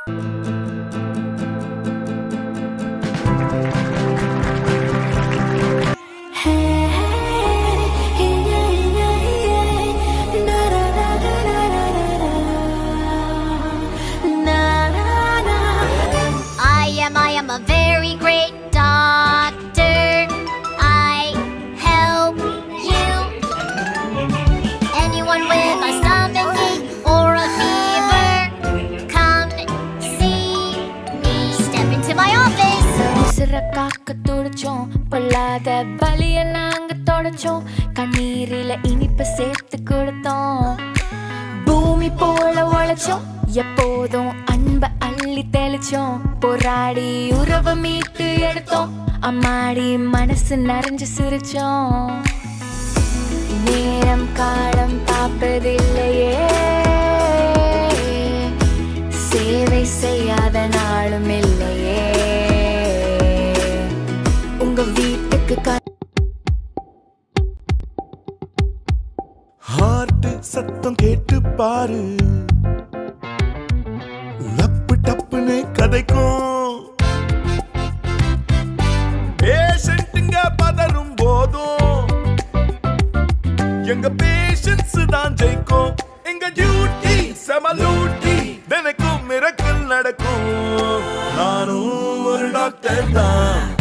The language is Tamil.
I am a very great doctor. I help you. Anyone with a stomach ache or a fever, come see me. Step into my office. உசுரக்காக்க துடிச்சோம், பொல்லாத வலிய நாங்க தொடச்சோம், கண்ணீரில இனிப்பு சேர்த்து கொடுத்தோம், பூமி போல உழைச்சோம், எப்போதும் அன்ப அள்ளி தெளிச்சோம், போராடி உறவை மீட்டு எடுத்தோம், அம்மாடி மனசு நிறைஞ்சு சிரிச்சோம். நேரம் காலம் பார்ப்பதில்லையே, சேவை செய்யாத நாளும் இல்லையே, உங்க வீட்டுக்கு ஹார்ட் சத்தம் கேட்டு பாரு, லப்பு டப்புன்னு கதைக்கும், பேஷண்ட்டுங்க பதறும் போதும் எங்க பேஷன்ஸ் தான் ஜெயிக்கும். எங்க டியூட்டி செமலூட்டி, தினைக்கும் மிரக்கல் நடக்கும். நானும் ஒரு டாக்டர் தான்.